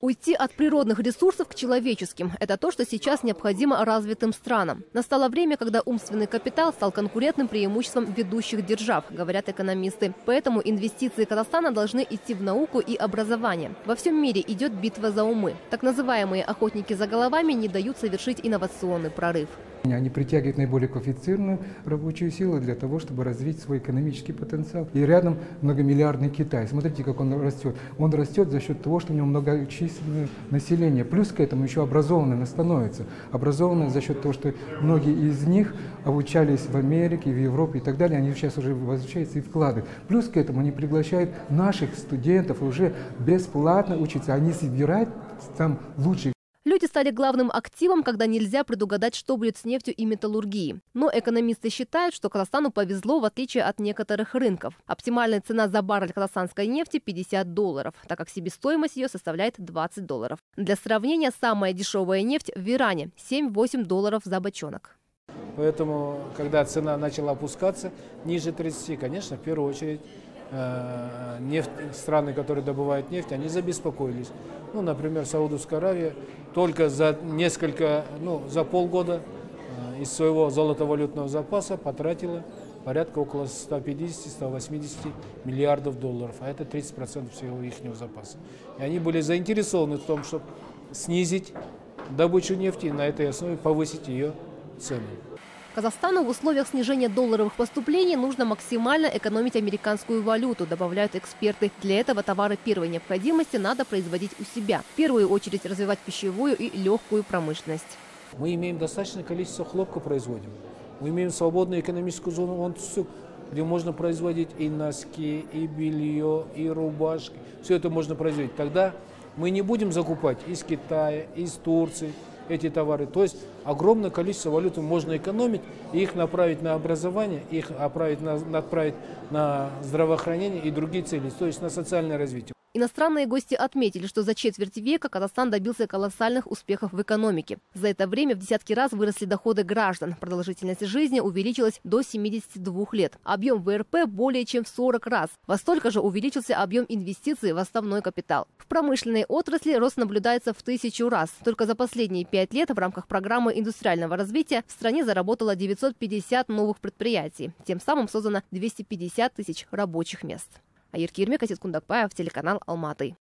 Уйти от природных ресурсов к человеческим – это то, что сейчас необходимо развитым странам. Настало время, когда умственный капитал стал конкурентным преимуществом ведущих держав, говорят экономисты. Поэтому инвестиции Казахстана должны идти в науку и образование. Во всем мире идет битва за умы. Так называемые охотники за головами не дают совершить инновационный прорыв. Они притягивают наиболее квалифицированную рабочую силу для того, чтобы развить свой экономический потенциал. И рядом многомиллиардный Китай. Смотрите, как он растет. Он растет за счет того, что у него многочисленное население. Плюс к этому еще образованное становится. Образованное за счет того, что многие из них обучались в Америке, в Европе и так далее. Они сейчас уже возвращаются и вкладывают. Плюс к этому они приглашают наших студентов уже бесплатно учиться. Они собирают там лучших. Люди стали главным активом, когда нельзя предугадать, что будет с нефтью и металлургией. Но экономисты считают, что Казахстану повезло, в отличие от некоторых рынков. Оптимальная цена за баррель казахстанской нефти – $50, так как себестоимость ее составляет $20. Для сравнения, самая дешевая нефть в Иране – $7-8 за бочонок. Поэтому, когда цена начала опускаться ниже 30, конечно, в первую очередь страны, которые добывают нефть, они забеспокоились. Ну, например, Саудовская Аравия только за за полгода из своего золотовалютного запаса потратила порядка около 150-180 миллиардов долларов, а это 30% всего их запаса. И они были заинтересованы в том, чтобы снизить добычу нефти и на этой основе повысить ее цену. Казахстану в условиях снижения долларовых поступлений нужно максимально экономить американскую валюту, добавляют эксперты. Для этого товары первой необходимости надо производить у себя. В первую очередь развивать пищевую и легкую промышленность. Мы имеем достаточное количество хлопка производим. Мы имеем свободную экономическую зону, где можно производить и носки, и белье, и рубашки. Все это можно производить. Тогда мы не будем закупать из Китая, из Турции эти товары. То есть огромное количество валюты можно экономить, и их направить на образование, их направить на здравоохранение и другие цели, то есть на социальное развитие. Иностранные гости отметили, что за четверть века Казахстан добился колоссальных успехов в экономике. За это время в десятки раз выросли доходы граждан. Продолжительность жизни увеличилась до 72 лет. Объем ВРП более чем в 40 раз. Во столько же увеличился объем инвестиций в основной капитал. В промышленной отрасли рост наблюдается в 1000 раз. Только за последние 5 лет в рамках программы индустриального развития в стране заработало 950 новых предприятий. Тем самым создано 250 тысяч рабочих мест. Айыр Кирме, Касет Кундакбаев, телеканал Алматы.